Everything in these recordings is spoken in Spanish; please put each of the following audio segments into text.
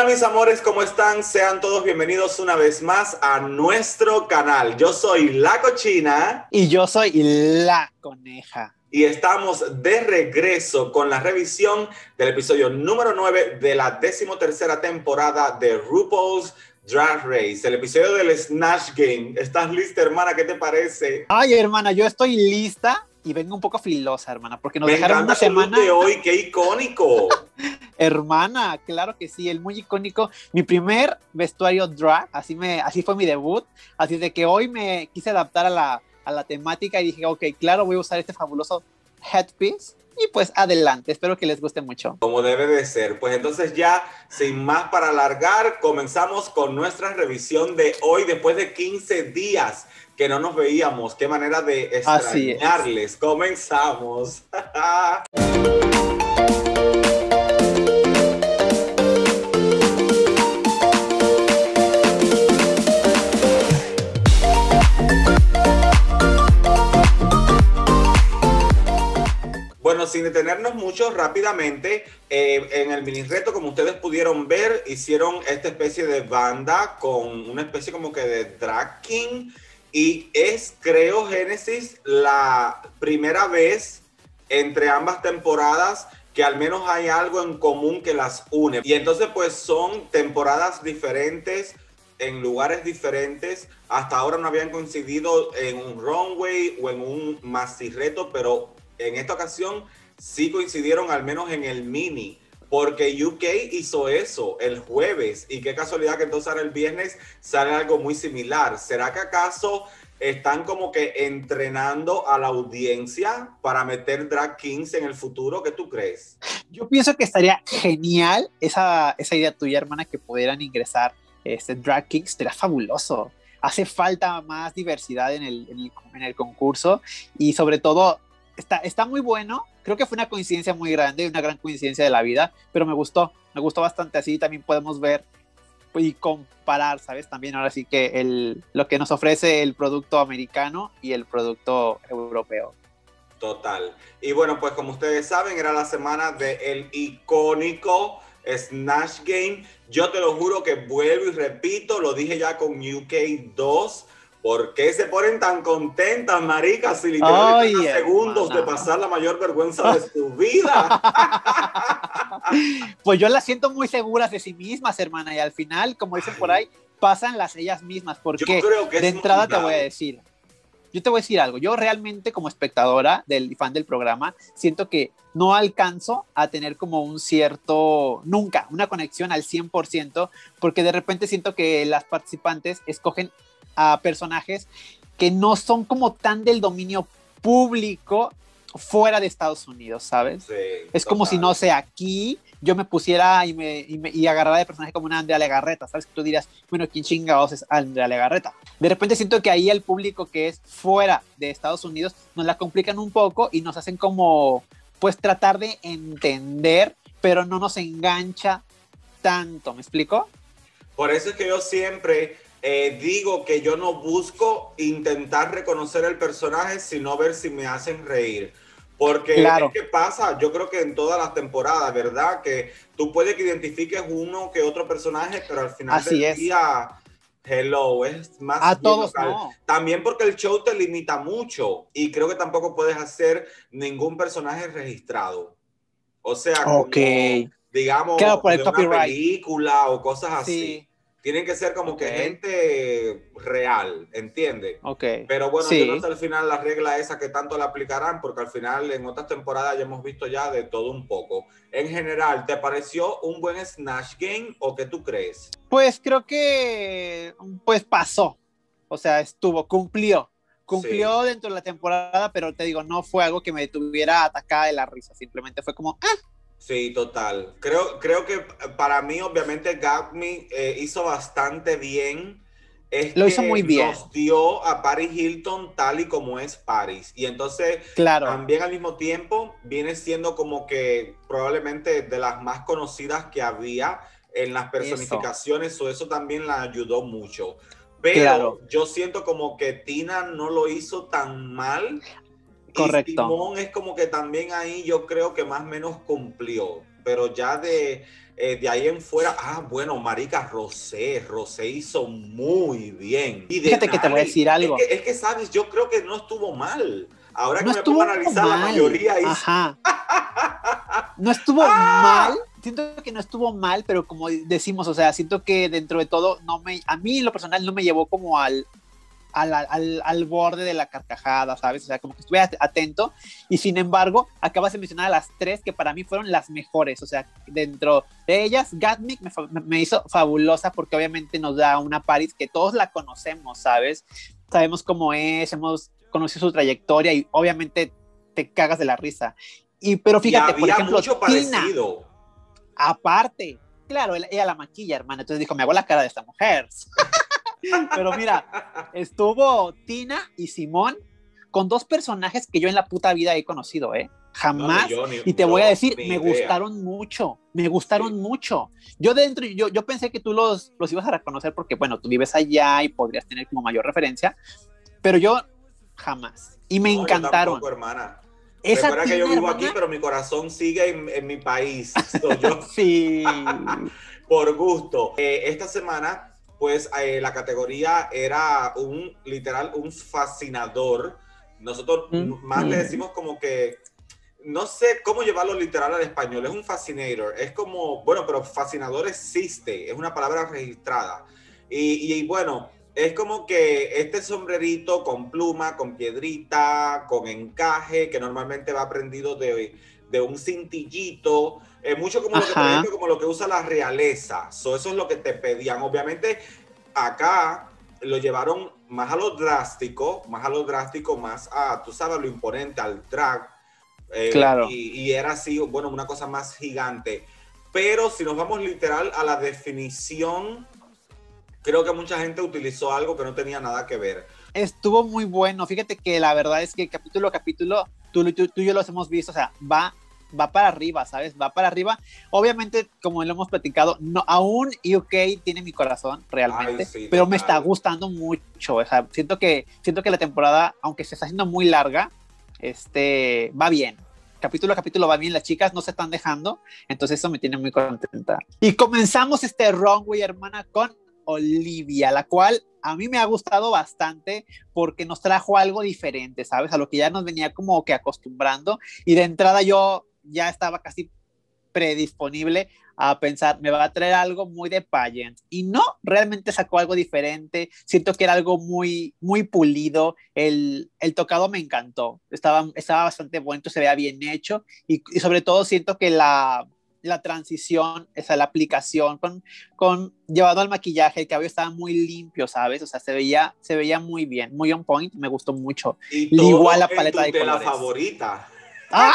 mis amores, ¿cómo están? Sean todos bienvenidos una vez más a nuestro canal. Yo soy La Cochina. Y yo soy La Coneja. Y estamos de regreso con la revisión del episodio número 9 de la 13ª temporada de RuPaul's Drag Race. El episodio del Snatch Game. ¿Estás lista, hermana? ¿Qué te parece? Ay, hermana, yo estoy lista y vengo un poco filosa, hermana, porque nos Me dejaron encanta una semana tu look de hoy, qué icónico. Hermana, claro que sí, el muy icónico, mi primer vestuario drag, así fue mi debut, así de que hoy me quise adaptar a la temática y dije, ok, claro, voy a usar este fabuloso headpiece y pues adelante, espero que les guste mucho. Como debe de ser, pues entonces ya, sin más para alargar, comenzamos con nuestra revisión de hoy, después de 15 días que no nos veíamos. Qué manera de extrañarles. Comenzamos. Bueno, sin detenernos mucho, rápidamente, en el mini reto, como ustedes pudieron ver, hicieron esta especie de banda con una especie como que de drag king, y es, creo, Génesis, la primera vez entre ambas temporadas que al menos hay algo en común que las une. Y entonces pues son temporadas diferentes, en lugares diferentes. Hasta ahora no habían coincidido en un runway o en un maxi reto, pero en esta ocasión sí coincidieron al menos en el mini, porque UK hizo eso el jueves, y qué casualidad que entonces ahora el viernes sale algo muy similar. ¿Será que acaso están como que entrenando a la audiencia para meter drag kings en el futuro? ¿Qué tú crees? Yo pienso que estaría genial esa idea tuya, hermana, que pudieran ingresar drag kings, sería fabuloso. Hace falta más diversidad en el concurso, y sobre todo está muy bueno. Creo que fue una coincidencia muy grande, una gran coincidencia de la vida, pero me gustó bastante. Así también podemos ver y comparar, ¿sabes? También ahora sí que lo que nos ofrece el producto americano y el producto europeo. Total. Y bueno, pues como ustedes saben, era la semana del icónico Snatch Game. Yo te lo juro que vuelvo y repito, lo dije ya con UK 2. ¿Por qué se ponen tan contentas, maricas, si literalmente están a segundos de pasar la mayor vergüenza de su vida? Pues yo las siento muy seguras de sí mismas, hermana, y al final, como dicen por ahí, pasan las ellas mismas, porque yo creo que de entrada te voy a decir, algo. Yo realmente, como espectadora y fan del programa, siento que no alcanzo a tener como nunca una conexión al 100%, porque de repente siento que las participantes escogen a personajes que no son como tan del dominio público fuera de Estados Unidos, ¿sabes? Sí, es como si, no sé, aquí yo me pusiera y agarrara de personaje como una Andrea Legarreta, ¿sabes? Que tú dirías, bueno, ¿quién chingados es Andrea Legarreta? De repente siento que ahí el público que es fuera de Estados Unidos nos la complican un poco y nos hacen como, pues, tratar de entender, pero no nos engancha tanto, ¿me explico? Por eso es que yo siempre digo que yo no busco intentar reconocer el personaje, sino ver si me hacen reír. Porque claro. ¿qué pasa? Yo creo que en todas las temporadas, ¿verdad? Que tú puedes que identifiques uno que otro personaje, pero al final del día, hello, es más a todos local. No. También porque el show te limita mucho, y creo que tampoco puedes hacer ningún personaje registrado. O sea, como, digamos, claro, por el de una película o cosas así. Tienen que ser como que gente real, ¿entiendes? Pero bueno, yo no sé al final la regla esa que tanto la aplicarán, porque al final en otras temporadas ya hemos visto ya de todo un poco. En general, ¿te pareció un buen Snatch Game o qué tú crees? Pues creo que pues pasó. O sea, cumplió dentro de la temporada, pero te digo, no fue algo que me tuviera atacada de la risa. Simplemente fue como, Sí, total. Creo que para mí, obviamente, Gagme hizo bastante bien. Lo hizo muy bien. Nos dio a Paris Hilton tal y como es Paris. Y entonces, también al mismo tiempo, viene siendo como que probablemente de las más conocidas que había en las personificaciones. O eso también la ayudó mucho. Pero yo siento como que Tina no lo hizo tan mal. Correcto. Y Simón es como que también ahí yo creo que más o menos cumplió, pero ya de De ahí en fuera, bueno, marica, Rosé hizo muy bien. Y de Fíjate que te voy a decir algo. Es que, sabes, yo creo que no estuvo mal. Ahora No que me pongo a estuvo analizar, la mal. mayoría hizo... Ajá. No estuvo mal, siento que no estuvo mal, pero como decimos, o sea, siento que dentro de todo, a mí en lo personal no me llevó como al borde de la carcajada, ¿sabes? O sea, como que estuve atento y sin embargo, acabas de mencionar a las 3 que para mí fueron las mejores, o sea, dentro de ellas, Gatmic me hizo fabulosa porque obviamente nos da una Paris que todos la conocemos, ¿sabes? Sabemos cómo es, hemos conocido su trayectoria y obviamente te cagas de la risa. Pero fíjate, por ejemplo, mucho parecido. Tina, aparte, claro, ella la maquilla, hermana, entonces dijo, me hago la cara de esta mujer. Pero mira, estuvo Tina y Simón con 2 personajes que yo en la puta vida he conocido, jamás. No, y te voy a decir, me gustaron mucho. Yo pensé que tú los ibas a reconocer porque, bueno, tú vives allá y podrías tener como mayor referencia, pero yo jamás. Y me encantaron. Yo tampoco, hermana. Recuerda que yo vivo aquí, pero mi corazón sigue en mi país. Soy yo. Sí. Por gusto. Esta semana, pues, la categoría era literal, un fascinador. Nosotros más le decimos como que, no sé cómo llevarlo literal al español. Es un fascinator. Es como, bueno, pero fascinador existe. Es una palabra registrada. Y bueno... Es como que este sombrerito con pluma, con piedrita, con encaje, que normalmente va prendido de un cintillito, mucho como lo que, por ejemplo, como lo que usa la realeza. Eso es lo que te pedían. Obviamente, acá lo llevaron más a lo drástico, más a, tú sabes, lo imponente, al drag. Claro. Y era así, bueno, una cosa más gigante. Pero si nos vamos literal a la definición... Creo que mucha gente utilizó algo que no tenía nada que ver. Estuvo muy bueno. Fíjate que la verdad es que capítulo a capítulo, tú y yo los hemos visto, o sea, va para arriba, ¿sabes? Va para arriba. Obviamente, como lo hemos platicado, no, aún UK tiene mi corazón, realmente, sí, pero total. Me está gustando mucho. O sea, siento que la temporada, aunque se está haciendo muy larga, va bien. Capítulo a capítulo va bien, las chicas no se están dejando, entonces eso me tiene muy contenta. Y comenzamos este runway, hermana, con Olivia, la cual a mí me ha gustado bastante porque nos trajo algo diferente, ¿sabes? A lo que ya nos venía como que acostumbrando, y de entrada yo ya estaba casi predisponible a pensar, me va a traer algo muy de pageant, y no, realmente sacó algo diferente. Siento que era algo muy, muy pulido. El tocado me encantó, estaba bastante bueno, se veía bien hecho, y sobre todo siento que la transición, la aplicación con llevado al maquillaje, el cabello estaba muy limpio, ¿sabes? O sea, se veía muy bien, muy on point, me gustó mucho. Y todo igual la paleta de colores. La favorita. ¡Ah!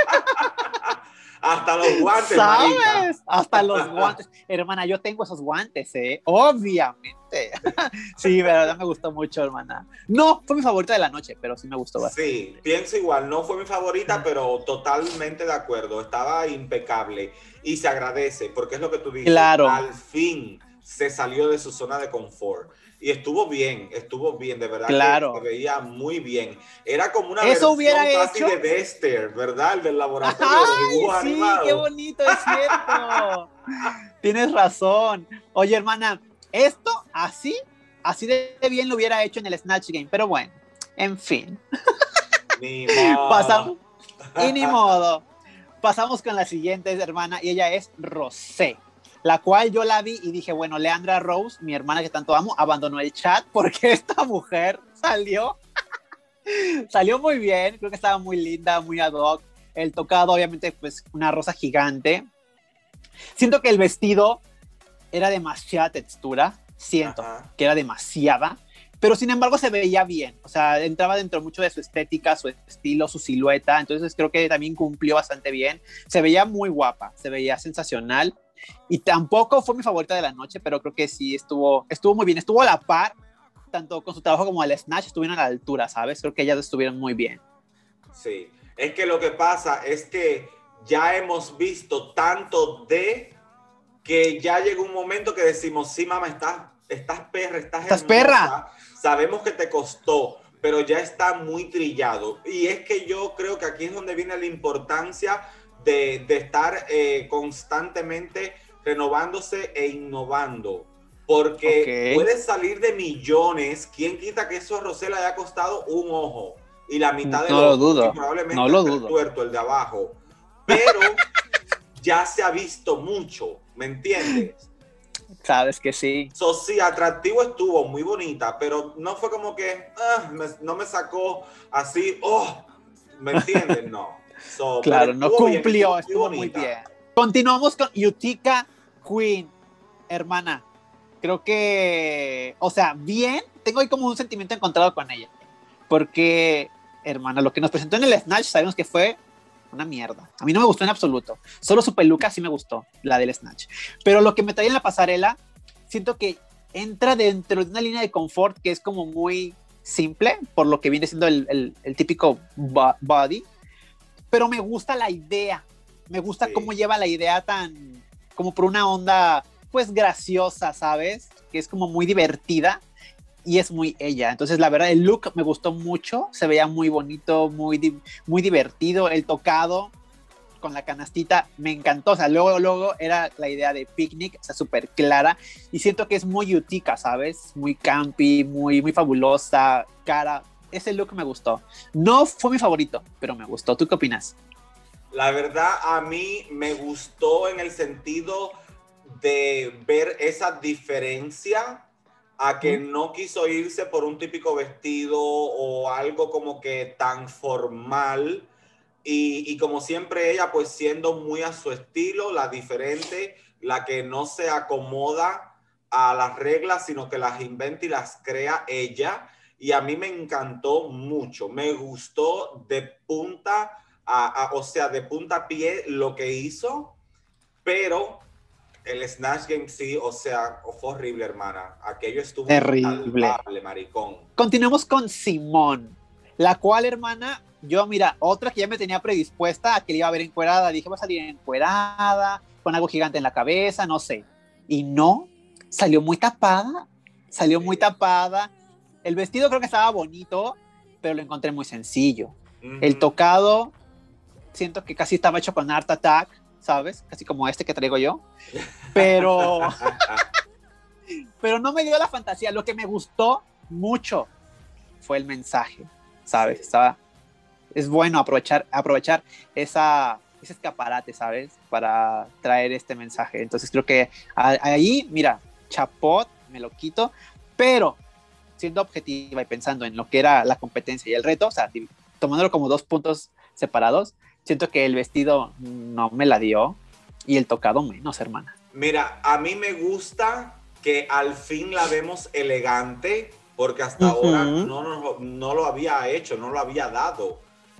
Hasta los guantes, ¿sabes? marica. Hasta los guantes. Hermana, yo tengo esos guantes, obviamente. Sí, verdad, me gustó mucho, hermana. No fue mi favorita de la noche, pero sí me gustó bastante. Sí, pienso igual. No fue mi favorita, pero totalmente de acuerdo. Estaba impecable. Y se agradece, porque es lo que tú dices. Claro. Al fin se salió de su zona de confort. Y estuvo bien, de verdad. Claro. Que se veía muy bien. Era como una versión casi de Dexter, ¿verdad? El del laboratorio de dibujos sí, animados. ¡Qué bonito, es cierto! Tienes razón. Oye, hermana, esto así de bien lo hubiera hecho en el Snatch Game, pero bueno, en fin. Ni modo. Ni modo. Pasamos con la siguiente, hermana, y ella es Rosé, la cual yo la vi y dije, bueno, Leandra Rose, mi hermana que tanto amo, abandonó el chat porque esta mujer salió muy bien. Creo que estaba muy linda, muy ad hoc. El tocado, obviamente, pues una rosa gigante. Siento que el vestido era demasiada textura, siento que era demasiada, pero sin embargo se veía bien, o sea, entraba dentro mucho de su estética, su estilo, su silueta, entonces creo que también cumplió bastante bien. Se veía muy guapa, se veía sensacional, y tampoco fue mi favorita de la noche, pero creo que sí estuvo muy bien, estuvo a la par, tanto con su trabajo como el Snatch, estuvieron a la altura, ¿sabes? Creo que ellas estuvieron muy bien. Sí, es que lo que pasa es que ya hemos visto tanto que ya llegó un momento que decimos, sí, mamá, estás perra, estás perra. Sabemos que te costó, pero ya está muy trillado. Y es que yo creo que aquí es donde viene la importancia de estar constantemente renovándose e innovando. Porque puede salir de millones. ¿Quién quita que eso a Rosé le haya costado un ojo? Y la mitad del ojo. Lo dudo. Y probablemente no lo dudo. El tuerto, el de abajo. Pero ya se ha visto mucho, ¿me entiendes? Sabes que sí. Sí, atractivo estuvo, muy bonita, pero no fue como que no me sacó así, ¿me entiendes? No. Claro, no cumplió, bien, estuvo muy bien. Continuamos con Utica Queen, hermana. Creo que, o sea, bien, tengo ahí como un sentimiento encontrado con ella, porque, hermana, lo que nos presentó en el Snatch sabemos que fue una mierda. A mí no me gustó en absoluto. Solo su peluca sí me gustó, la del Snatch. Pero lo que me trae en la pasarela, siento que entra dentro de una línea de confort que es como muy simple, por lo que viene siendo el típico body. Pero me gusta la idea. Me gusta cómo lleva la idea tan, como por una onda, pues graciosa, ¿sabes? Que es como muy divertida. Y es muy ella. Entonces, la verdad, el look me gustó mucho. Se veía muy bonito, muy divertido. El tocado con la canastita me encantó. O sea, luego era la idea de picnic, o sea, súper clara. Y siento que es muy Utica, ¿sabes? Muy campy, muy fabulosa, cara. Ese look me gustó. No fue mi favorito, pero me gustó. ¿Tú qué opinas? La verdad, a mí me gustó en el sentido de ver esa diferencia a que no quiso irse por un típico vestido o algo como que tan formal y como siempre ella pues siendo muy a su estilo, la diferente, la que no se acomoda a las reglas sino que las inventa y las crea ella, y a mí me encantó mucho, me gustó de punta o sea, de punta a pie lo que hizo, pero el Snatch Game sí, o sea, fue horrible, hermana. Aquello estuvo terrible, salvable, maricón. Continuamos con Simón, la cual, hermana, yo, mira, otra que ya me tenía predispuesta a que le iba a ver encuerada. Dije, va a salir encuerada, con algo gigante en la cabeza, no sé. Y no, salió muy tapada, muy tapada. El vestido creo que estaba bonito, pero lo encontré muy sencillo. El tocado, siento que casi estaba hecho con Art Attack, ¿sabes? Casi como este que traigo yo. Pero no me dio la fantasía. Lo que me gustó mucho fue el mensaje, ¿sabes? Es bueno aprovechar ese escaparate, ¿sabes? Para traer este mensaje. Entonces creo que ahí, mira, chapot, me lo quito, pero siendo objetiva y pensando en lo que era la competencia y el reto, o sea, tomándolo como dos puntos separados, siento que el vestido no me la dio y el tocado menos, hermana. Mira, a mí me gusta que al fin la vemos elegante, porque hasta ahora no lo había hecho, no lo había dado.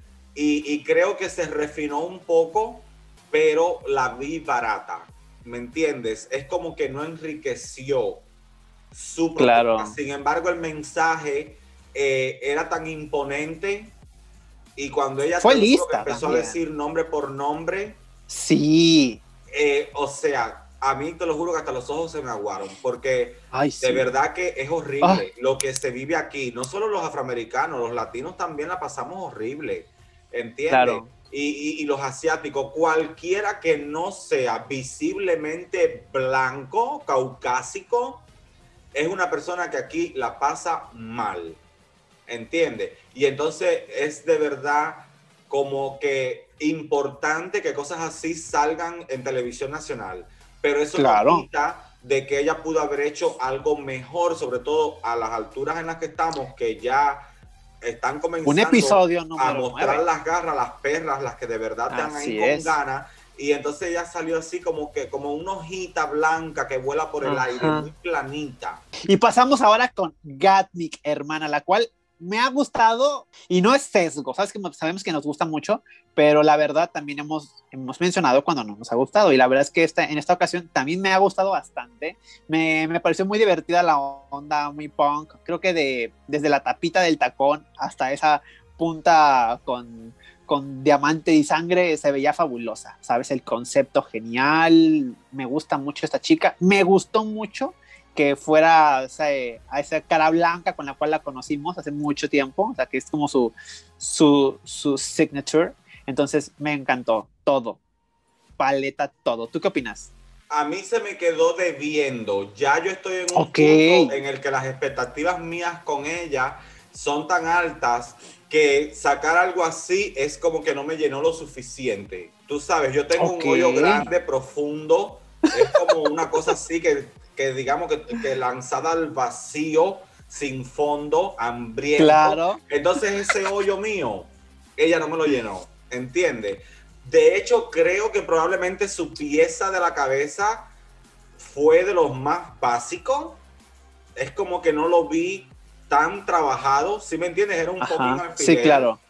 Y creo que se refinó un poco, pero la vi barata, ¿me entiendes? Es como que no enriqueció su propuesta. Claro. Sin embargo, el mensaje era tan imponente, y cuando ella fue lista, empezó también a decir nombre por nombre, sí, o sea, a mí te lo juro que hasta los ojos se me aguaron, porque sí, de verdad que es horrible lo que se vive aquí. No solo los afroamericanos, los latinos también la pasamos horrible, ¿entiendes? Claro. Y los asiáticos, cualquiera que no sea visiblemente blanco, caucásico, es una persona que aquí la pasa mal, ¿entiendes? Y entonces es de verdad como que importante que cosas así salgan en televisión nacional. Pero eso no quita de que ella pudo haber hecho algo mejor, sobre todo a las alturas en las que estamos, que ya están comenzando un episodio a mostrar 9. Las garras, las perras, las que de verdad están ahí con ganas. Y entonces ella salió así como una hojita blanca que vuela por el aire, muy planita. Y pasamos ahora con Gottmik, hermana, la cual me ha gustado, y no es sesgo, sabes que sabemos que nos gusta mucho, pero la verdad también hemos mencionado cuando no nos ha gustado, y la verdad es que en esta ocasión también me ha gustado bastante. Me pareció muy divertida la onda, muy punk. Creo que desde la tapita del tacón hasta esa punta con diamante y sangre se veía fabulosa, ¿sabes? El concepto genial, me gusta mucho esta chica, me gustó mucho que fuera a esa cara blanca con la cual la conocimos hace mucho tiempo, o sea, que es como su signature. Entonces me encantó todo, paleta, todo. ¿Tú qué opinas? A mí se me quedó debiendo. Ya yo estoy en un Ok. punto en el que las expectativas mías con ella son tan altas que sacar algo así es como que no me llenó lo suficiente. Tú sabes, yo tengo un Ok. hoyo grande, profundo. Es como una cosa así que digamos que lanzada al vacío, sin fondo, hambriento. Claro. Entonces ese hoyo mío, ella no me lo llenó. ¿Entiendes? De hecho, creo que probablemente su pieza de la cabeza fue de los más básicos. Es como que no lo vi tan trabajado. ¿Sí me entiendes? Era un fucking Ajá. Sí, alfiler. claro.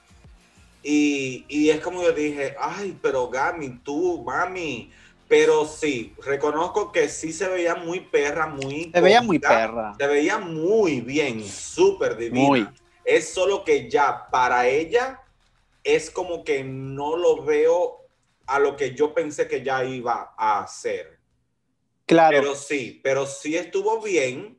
Y es como yo dije, ay, pero Gami, tú, mami. Pero sí, reconozco que sí se veía muy perra, muy Se veía muy cómica. perra. Se veía muy bien, súper divina. Muy. Es solo que ya para ella es como que no lo veo a lo que yo pensé que ya iba a hacer. Claro. Pero sí estuvo bien,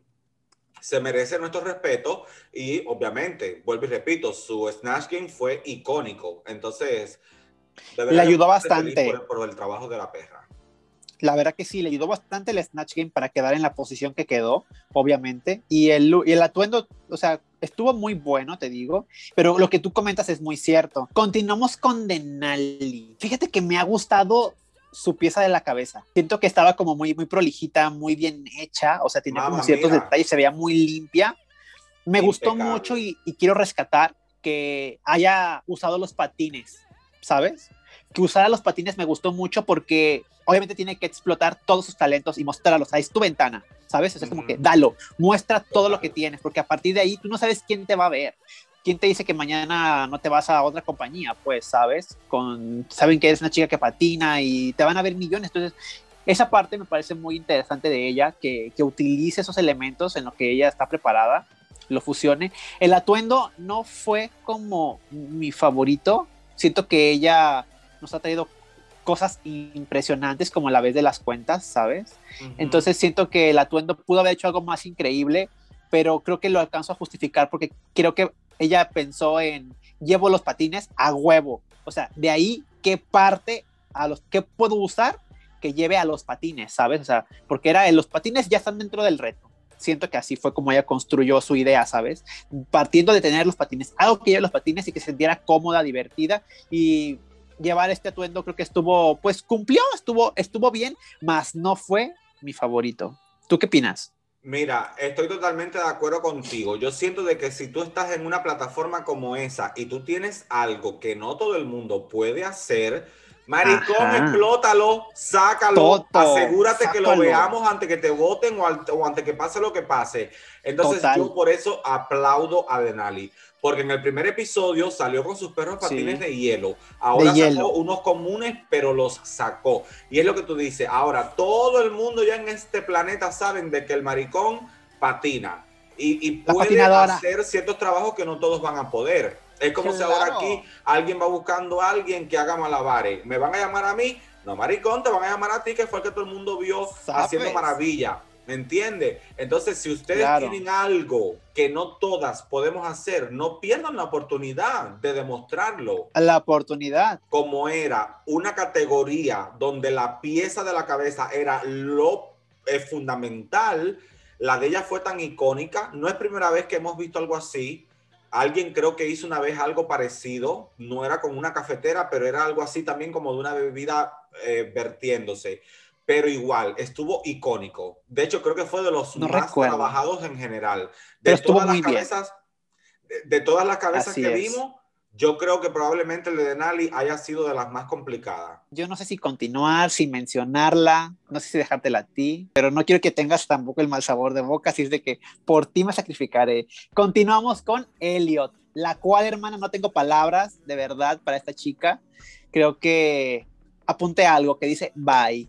se merece nuestro respeto y obviamente, vuelvo y repito, su Snatch Game fue icónico. Entonces, de Le verdad que ayudó estoy bastante feliz bastante. por el trabajo de la perra. La verdad que sí, le ayudó bastante el Snatch Game para quedar en la posición que quedó, obviamente. Y el atuendo, o sea, estuvo muy bueno, te digo. Pero lo que tú comentas es muy cierto. Continuamos con Denali. Fíjate que me ha gustado su pieza de la cabeza. Siento que estaba como muy, muy prolijita, muy bien hecha. O sea, tenía como Mamá, ciertos mira, detalles, se veía muy limpia. Me gustó mucho impecable. y quiero rescatar que haya usado los patines, ¿sabes? Que usara los patines me gustó mucho porque obviamente tiene que explotar todos sus talentos y mostrarlos. Ahí es tu ventana, ¿sabes? O sea, es como que dalo, muestra todo lo que Total. tienes, porque a partir de ahí tú no sabes quién te va a ver. ¿Quién te dice que mañana no te vas a otra compañía? Pues, ¿sabes? Saben que eres una chica que patina y te van a ver millones. Entonces, esa parte me parece muy interesante de ella, que utilice esos elementos en lo que ella está preparada, lo fusione. El atuendo no fue como mi favorito. Siento que ella nos ha traído cosas impresionantes como la vez de las cuentas, ¿sabes? Entonces siento que el atuendo pudo haber hecho algo más increíble, pero creo que lo alcanzo a justificar porque creo que ella pensó en llevo los patines a huevo. O sea, de ahí qué parte a los que puedo usar que lleve a los patines, ¿sabes? O sea, porque los patines ya están dentro del reto. Siento que así fue como ella construyó su idea, ¿sabes? Partiendo de tener los patines, algo que lleve los patines y que se sintiera cómoda, divertida y llevar este atuendo creo que estuvo, pues cumplió, estuvo bien, mas no fue mi favorito. ¿Tú qué opinas? Mira, estoy totalmente de acuerdo contigo. Yo siento de que si tú estás en una plataforma como esa y tú tienes algo que no todo el mundo puede hacer, maricón, Ajá, explótalo, sácalo, Toto, asegúrate que lo sácalo, veamos antes que te voten o antes que pase lo que pase. Entonces yo total, por eso aplaudo a Denali, porque en el primer episodio salió con sus perros patines sí, de hielo. de Ahora sacó hielo, unos comunes, pero los sacó. Y es lo que tú dices. Ahora, todo el mundo ya en este planeta saben de que el maricón patina y la puede patinadora, hacer ciertos trabajos que no todos van a poder. Es como si ahora aquí claro, alguien va buscando a alguien que haga malabares. ¿Me van a llamar a mí? No, maricón, te van a llamar a ti, que fue el que todo el mundo vio haciendo sabes, maravilla. ¿Me entiende? Entonces, si ustedes claro, tienen algo que no todas podemos hacer, no pierdan la oportunidad de demostrarlo. la oportunidad, Como era una categoría donde la pieza de la cabeza era lo fundamental, la de ella fue tan icónica. No es primera vez que hemos visto algo así. Alguien creo que hizo una vez algo parecido. No era como una cafetera, pero era algo así también como de una bebida vertiéndose. Pero igual, estuvo icónico. De hecho, creo que fue de los no más recuerdo, trabajados en general. De pero estuvo todas las muy bien, cabezas, de todas las cabezas así que es. vimos, yo creo que probablemente el de Denali haya sido de las más complicadas. Yo no sé si continuar, si mencionarla, no sé si dejártela a ti, pero no quiero que tengas tampoco el mal sabor de boca, así es de que por ti me sacrificaré. Continuamos con Elliot, la cual, hermana, no tengo palabras de verdad para esta chica. Creo que apunté algo que dice bye.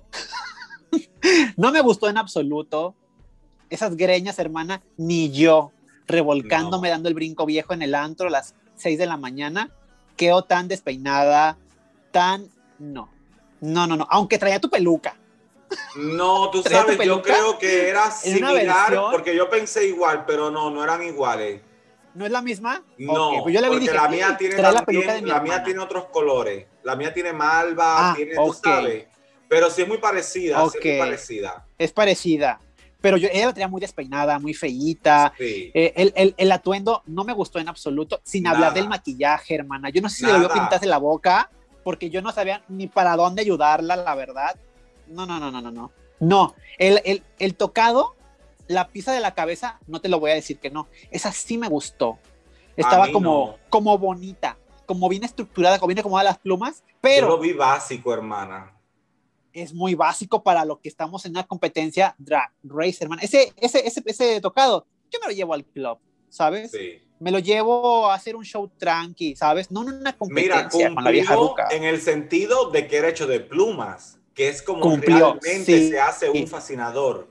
No me gustó en absoluto. Esas greñas, hermana, ni yo, revolcándome, No, dando el brinco viejo en el antro a las 6 de la mañana, quedo tan despeinada, tan... No, no, no, no, aunque traía tu peluca, no, tú traía tu sabes, yo peluca creo que era en una similar versión, porque yo pensé igual, pero no, no eran iguales. ¿no es la misma? Ok, pues yo No, la vi y porque dije, la mía ¡Ah! tiene Trae la peluca de también, mi la mía hermana. tiene otros colores. La mía tiene malva, Ah, tiene, tú ok, sabes. Pero sí es muy parecida, Ok, sí es muy parecida. es parecida. Pero ella la tenía muy despeinada, muy feíta. Sí, El atuendo no me gustó en absoluto, sin hablar del nada, maquillaje, hermana. Yo no sé si le volvió nada. pintarse la boca, porque yo no sabía ni para dónde ayudarla, la verdad. No, no, no, no, no, no. No, el tocado, la pisa de la cabeza, no te lo voy a decir que no. Esa sí me gustó. A Estaba mí no. como bonita, como bien estructurada, como bien acomodadas las plumas, Yo lo pero vi básico, hermana. es muy básico para lo que estamos en una competencia Drag Race, hermano. Ese tocado, yo me lo llevo al club, ¿sabes? Sí. Me lo llevo a hacer un show tranqui, ¿sabes? No en una Mira, competencia con la vieja cumplió ruca. en el sentido de que era hecho de plumas, que es como Cumplió, realmente se sí, hace un fascinador.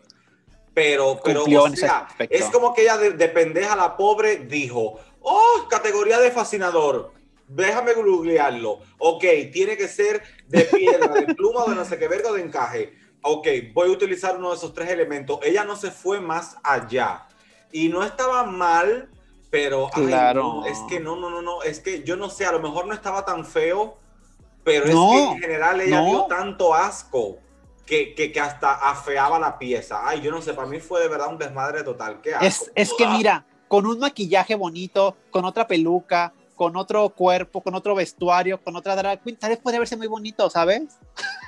O cumplió en ese sea, es aspecto. como que ella de pendeja la pobre dijo, oh, categoría de fascinador, déjame googlearlo. Ok, tiene que ser de piedra, de pluma, de no sé qué verga, de encaje. Ok, voy a utilizar uno de esos tres elementos. Ella no se fue más allá. Y no estaba mal, pero, ay, no, es que Claro. no, es que yo no sé, a lo mejor no estaba tan feo, pero es que en No, general ella dio no. tanto asco que hasta afeaba la pieza. Ay, yo no sé, para mí fue de verdad un desmadre total. Qué asco. Es que mira, con un maquillaje bonito, con otra peluca, con otro cuerpo, con otro vestuario, con otra drag queen, tal vez puede verse muy bonito, ¿sabes?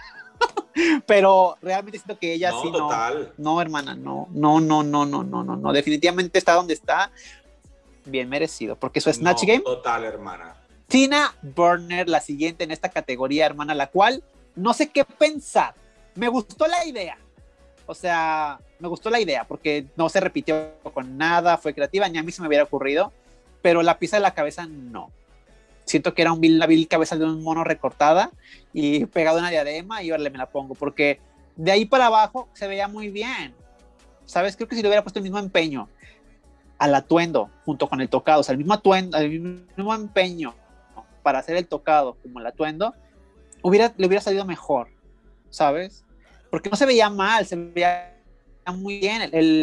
Pero realmente siento que ella No, sí no, total. no, hermana, no, no, no, no, no, no, no, no, definitivamente está donde está, bien merecido, porque su Snatch No, Game, total, hermana. Tina Burner, la siguiente en esta categoría, hermana, la cual no sé qué pensar, me gustó la idea, o sea, me gustó la idea, porque no se repitió con nada, fue creativa, ni a mí se me hubiera ocurrido, pero la pieza de la cabeza no. Siento que era la vil cabeza de un mono recortada y pegado una diadema y órale, me la pongo, porque de ahí para abajo se veía muy bien, ¿sabes? Creo que si le hubiera puesto el mismo empeño al atuendo junto con el tocado, o sea, el mismo atuendo, el mismo empeño para hacer el tocado como el atuendo, le hubiera salido mejor, ¿sabes? Porque no se veía mal, se veía muy bien,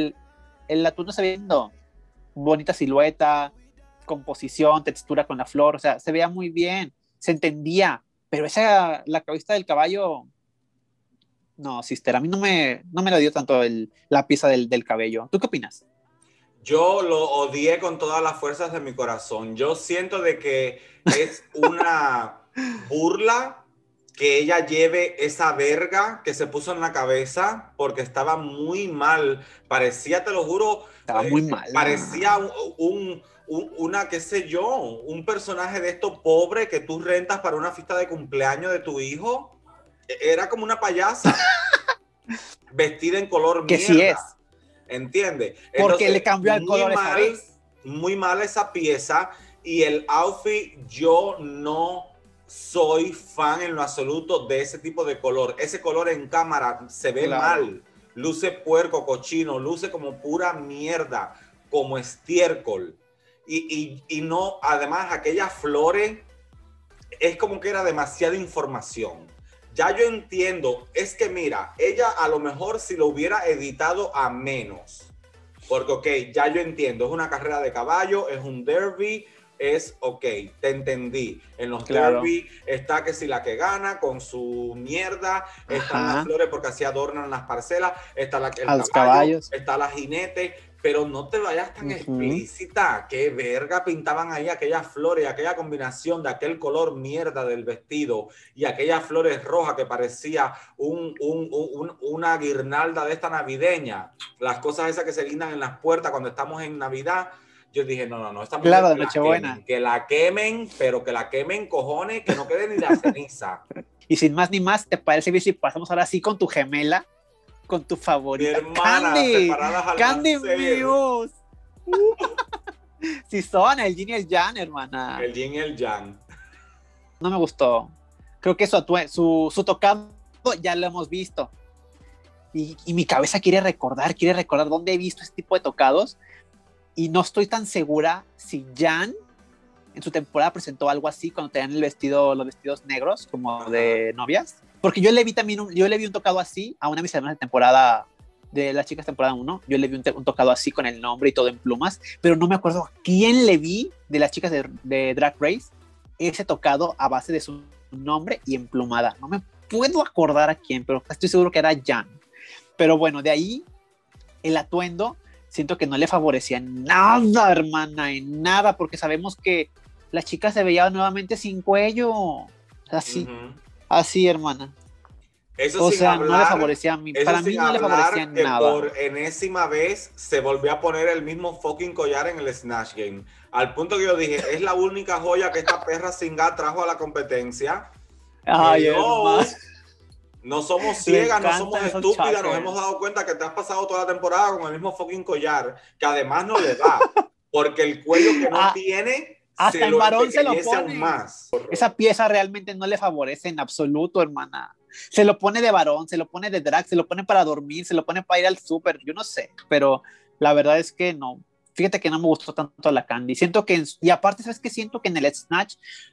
el atuendo se veía viendo bonita silueta, composición, textura con la flor, o sea, se veía muy bien, se entendía, pero la cabeza del caballo, no, sister, a mí no me lo dio tanto la pieza del cabello. ¿Tú qué opinas? Yo lo odié con todas las fuerzas de mi corazón. Yo siento de que es una burla que ella lleve esa verga que se puso en la cabeza porque estaba muy mal. Parecía, te lo juro, Estaba muy mala. parecía una, qué sé yo, un personaje de esto pobre que tú rentas para una fiesta de cumpleaños de tu hijo. Era como una payasa vestida en color Que sí mierda. es, ¿Entiendes? porque le Entonces, cambió el color esa vez. muy mal esa pieza y el outfit, yo no soy fan en lo absoluto de ese tipo de color. Ese color en cámara se ve Claro. mal, luce puerco, cochino, luce como pura mierda, como estiércol. Y no, además, aquellas flores es como que era demasiada información. Ya yo entiendo, es que mira, ella a lo mejor si lo hubiera editado a menos, porque ok, ya yo entiendo, es una carrera de caballo, es un derby, es ok, te entendí. En los Claro. derby está que si la que gana con su mierda, están las Ajá. flores porque así adornan las parcelas, está el A los caballo, caballos. está la jinete, pero no te vayas tan Ujú. explícita. Qué verga pintaban ahí aquellas flores, aquella combinación de aquel color mierda del vestido y aquellas flores rojas que parecía una guirnalda de esta navideña. Las cosas esas que se guindan en las puertas cuando estamos en Navidad. Yo dije, no, esta mujer Claro, de Nochebuena. que la quemen, pero que la quemen, cojones, que no quede ni la ceniza. Y sin más ni más, ¿te parece bien si pasamos ahora sí con tu gemela? Con tu Mi favorita, hermana, Candy, separadas al Candy nacer. Muse. Si son el Yin y el Yang, hermana. El yin y el yang. No me gustó. Creo que su tocado ya lo hemos visto. Y mi cabeza quiere recordar dónde he visto este tipo de tocados. Y no estoy tan segura si Jan en su temporada presentó algo así cuando tenían los vestidos negros, como Ajá. de novias. Porque yo le vi también, yo le vi un tocado así a una de mis hermanas de temporada, de las chicas temporada 1. Yo le vi un tocado así con el nombre y todo en plumas, pero no me acuerdo a quién le vi de las chicas de Drag Race ese tocado a base de su nombre y emplumada. puedo acordar a quién, pero estoy seguro que era Jan. Pero bueno, de ahí el atuendo siento que no le favorecía nada, hermana, en nada, porque sabemos que la chica se veía nuevamente sin cuello, así, así, hermana. Eso O sin sea, no le hablar, favorecía a mí, eso para sin mí no le favorecía hablar en que nada. por enésima vez se volvió a poner el mismo fucking collar en el Snatch Game. Al punto que yo dije, es la única joya que esta perra singa trajo a la competencia. Ay, Hello. hermano. No somos Le ciegas, no somos encantan esos estúpidas, nos chakras. hemos dado cuenta que te has pasado toda la temporada con el mismo fucking collar, que además no le da, porque el cuello que no tiene hasta se en lo varón se lo empequeñece aún pone. más. Esa pieza realmente no le favorece en absoluto, hermana. Se lo pone de varón, se lo pone de drag, se lo pone para dormir, se lo pone para ir al súper, yo no sé, pero la verdad es que no. Fíjate que no me gustó tanto la Candy. Siento que, y aparte, ¿sabes qué? Siento que en el Snatch,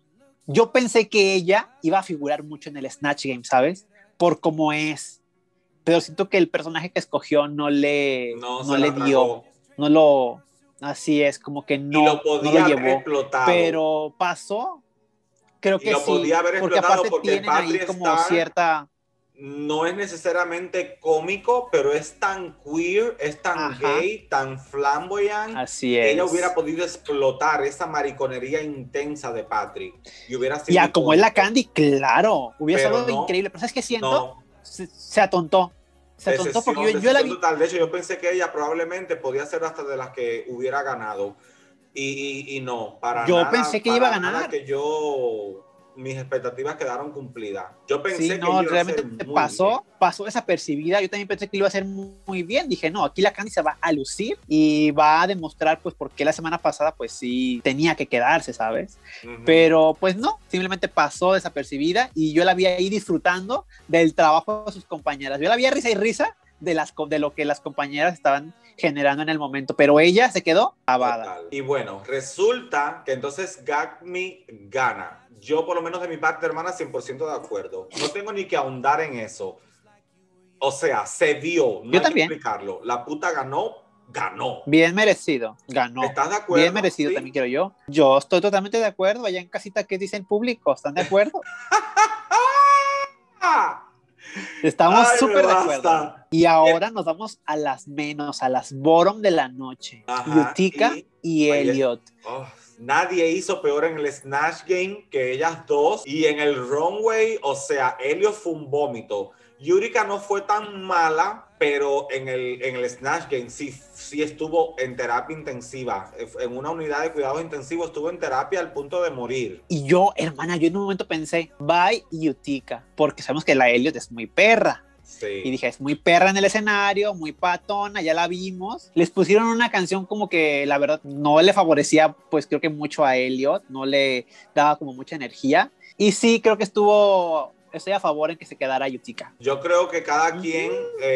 yo pensé que ella iba a figurar mucho en el Snatch Game, ¿sabes? Por cómo es. Pero siento que el personaje que escogió no le dio, no lo, así es, como que no lo haber llevó. explotado. Pero pasó, creo que sí, podía haber porque explotado aparte tienen Patri ahí como Starr cierta... no es necesariamente cómico, pero es tan queer, es tan gay, tan flamboyant, así que ella es. hubiera podido explotar esa mariconería intensa de Patrick. Y hubiera sido ya, como es la Candy, claro, hubiera sido increíble. Pero ¿sabes qué siento? No. Se atontó. Se atontó porque yo la vi. Total. De hecho, yo pensé que ella probablemente podía ser hasta de las que hubiera ganado. Y no, para yo nada. Yo pensé que iba a ganar. Nada que mis expectativas quedaron cumplidas. Yo pensé que no, iba realmente a ser muy pasó desapercibida. Yo también pensé que iba a ser muy bien. Dije, no, aquí la Candy se va a lucir y va a demostrar, pues, por qué la semana pasada, pues, sí tenía que quedarse, ¿sabes? Pero, pues, no, simplemente pasó desapercibida y yo la vi ahí disfrutando del trabajo de sus compañeras. Yo la vi a risa y risa de lo que las compañeras estaban generando en el momento, pero ella se quedó abada. Y bueno, resulta que entonces Gagmi gana. Yo, por lo menos de mi parte, hermana, 100% de acuerdo. No tengo ni que ahondar en eso. O sea, se dio, no hay que explicarlo. La puta ganó. Bien merecido, ganó. ¿Estás de acuerdo? Bien merecido, ¿sí? También quiero yo. Yo estoy totalmente de acuerdo. Allá en casita, ¿qué dice el público? ¿Están de acuerdo? Estamos súper de acuerdo. Y ahora nos vamos a las menos, a las bottom de la noche. Utica y Elliot. Nadie hizo peor en el Snatch Game que ellas dos. Y en el runway, o sea, Elliot fue un vómito. Utica no fue tan mala, pero en el Snatch Game sí estuvo en terapia intensiva. En una unidad de cuidados intensivos estuvo en terapia al punto de morir. Y yo, hermana, yo en un momento pensé, bye Utica, porque sabemos que la Elliot es muy perra. Sí. Y dije, es muy perra en el escenario, muy patona, ya la vimos. Les pusieron una canción como que la verdad no le favorecía, pues creo que mucho a Elliot, no le daba como mucha energía. Y sí, creo que estoy a favor en que se quedara Utica. Yo creo que cada quien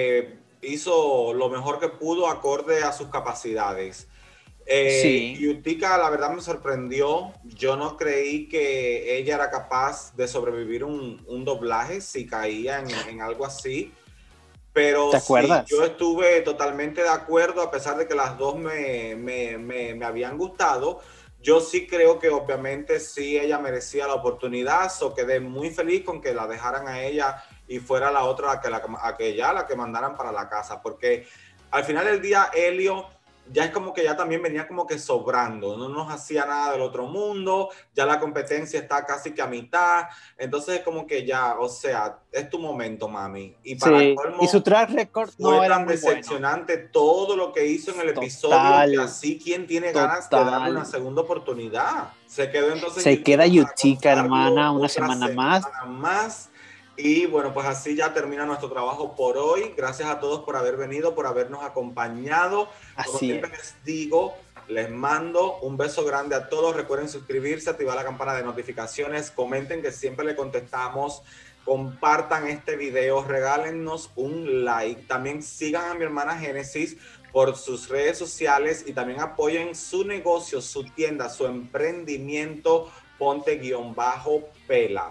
hizo lo mejor que pudo acorde a sus capacidades. Sí. Utica, la verdad, me sorprendió. Yo no creí que ella era capaz de sobrevivir un doblaje si caía en algo así. Pero ¿te acuerdas? Sí, yo estuve totalmente de acuerdo, a pesar de que las dos me habían gustado. Yo sí creo que obviamente sí ella merecía la oportunidad. Quedé muy feliz con que la dejaran a ella y fuera la otra la que mandaran para la casa. Porque al final del día, Helio ya es como que ya también venía como que sobrando, no nos hacía nada del otro mundo, ya la competencia está casi que a mitad, entonces es como que ya, o sea, es tu momento, mami. Y para colmo, y su track record no era muy decepcionante bueno. Todo lo que hizo en el episodio, que así quien tiene ganas de darle una segunda oportunidad. Se quedó entonces. Se queda Utica, hermana, una semana más. Y bueno, pues así ya termina nuestro trabajo por hoy. Gracias a todos por haber venido, por habernos acompañado. Como siempre les digo, les mando un beso grande a todos. Recuerden suscribirse, activar la campana de notificaciones. Comenten, que siempre le contestamos. Compartan este video, regálennos un like. También sigan a mi hermana Génesis por sus redes sociales y también apoyen su negocio, su tienda, su emprendimiento, Ponte-Pela.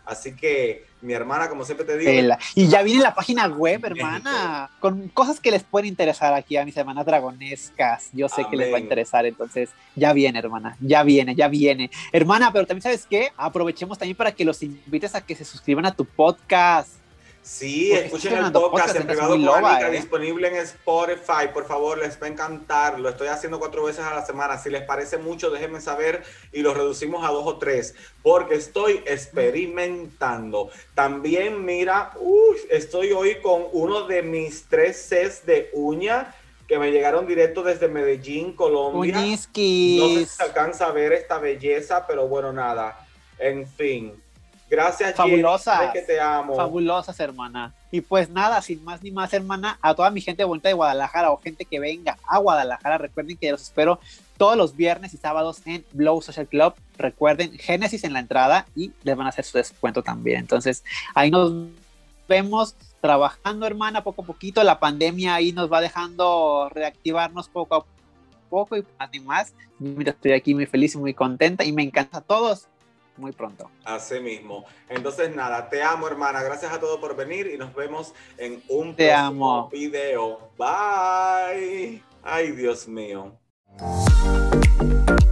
Así que, mi hermana, como siempre te digo... Y ya viene la página web, hermana, con cosas que les pueden interesar aquí a mis hermanas dragonescas. Yo sé que les va a interesar, entonces ya viene, hermana, ya viene. Hermana, pero también, ¿sabes qué? Aprovechemos también para que los invites a que se suscriban a tu podcast. Sí, escuchen el podcast en privado con Anika, disponible en Spotify. Por favor, les va a encantar. Lo estoy haciendo 4 veces a la semana. Si les parece mucho, déjenme saber y lo reducimos a 2 o 3, porque estoy experimentando. También, mira, estoy hoy con uno de mis 3 sets de uña que me llegaron directo desde Medellín, Colombia. Uñisquis. No sé si se alcanza a ver esta belleza, pero bueno, nada. En fin. Gracias, fabulosas, Jenny, que te amo. Fabulosas, hermana. Y pues nada, sin más ni más, hermana, a toda mi gente bonita de Guadalajara o gente que venga a Guadalajara, recuerden que los espero todos los viernes y sábados en Blow Social Club. Recuerden, Génesis en la entrada y les van a hacer su descuento también. Entonces, ahí nos vemos trabajando, hermana, poco a poquito. La pandemia ahí nos va dejando reactivarnos poco a poco y más ni más. Mira, estoy aquí muy feliz y muy contenta y me encanta a todos. Muy pronto. Así mismo. Entonces, nada, te amo, hermana. Gracias a todos por venir y nos vemos en un próximo video. Bye. Ay, Dios mío.